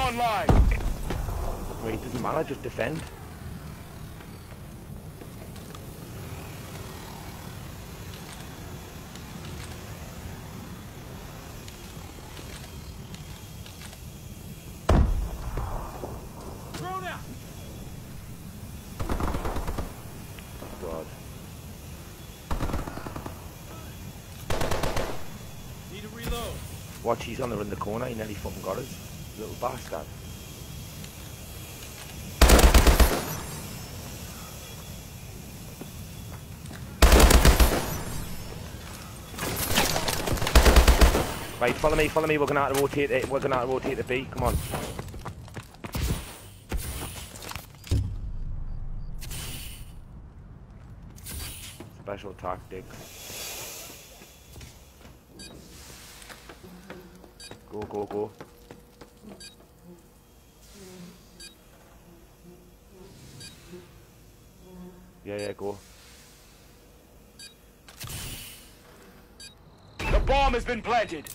online. Wait, it doesn't matter, just defend. Drone out. God. Need to reload. Watch, he's on the corner, he nearly fucking got us. Little bastard. Right, follow me, we're gonna have to rotate it, the B, come on. Special tactics. Go. Yeah, go. The bomb has been planted.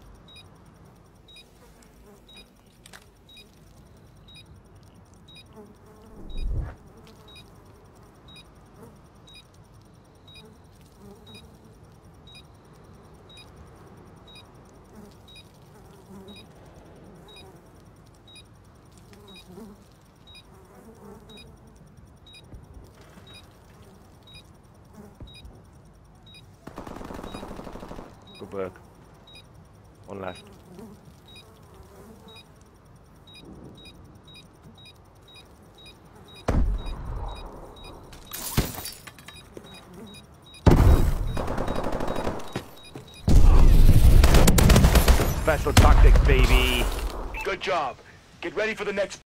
Good work. One left. Special tactics, baby. Good job. Get ready for the next